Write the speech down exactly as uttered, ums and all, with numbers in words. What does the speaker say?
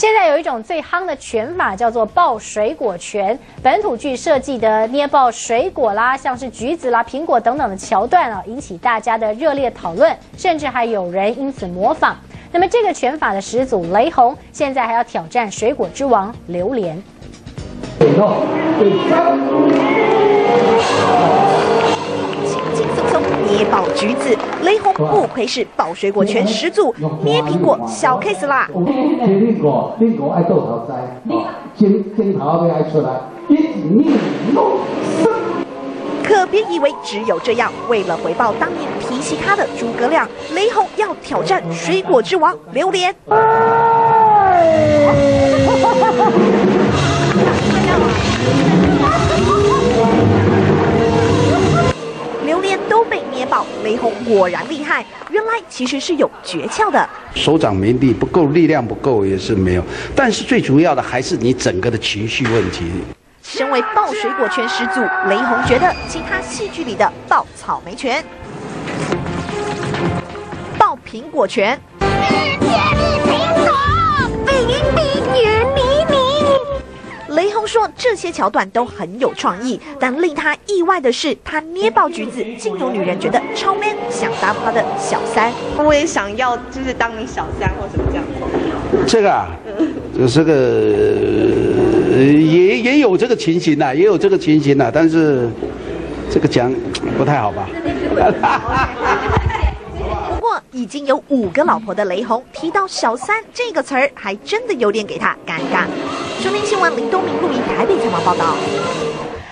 现在有一种最夯的拳法叫做爆水果拳，本土剧设计的捏爆水果啦，像是橘子啦、苹果等等的桥段啊，引起大家的热烈讨论，甚至还有人因此模仿。那么这个拳法的始祖雷洪，现在还要挑战水果之王榴莲。 轻轻松松捏爆橘子，雷洪不愧是爆水果拳始祖，捏苹果小 case 啦。 苹果，苹果爱豆头栽，尖尖头要爱出来，一直捏弄。 可别以为只有这样，为了回报当年提携他的诸葛亮，雷洪要挑战水果之王榴莲。榴莲都被捏爆，雷洪果然厉害，原来其实是有诀窍的。 手掌没力不够，力量不够也是没有，但是最主要的还是你整个的情绪问题。 身为爆水果拳始祖，雷洪觉得其他戏剧里的爆草莓拳、爆苹果拳、雷洪说这些桥段都很有创意，但令他意外的是，他捏爆橘子，竟有女人觉得超 man， 想当他的小三。 我也想要，就是当你小三或什么这样。 这个啊，这个。 也也有这个情形呐、啊，也有这个情形呐、啊，但是这个讲不太好吧？ 不过已经有五个老婆的雷洪提到“小三”这个词儿，还真的有点给他尴尬。中天新闻林东明录影台北采访报道。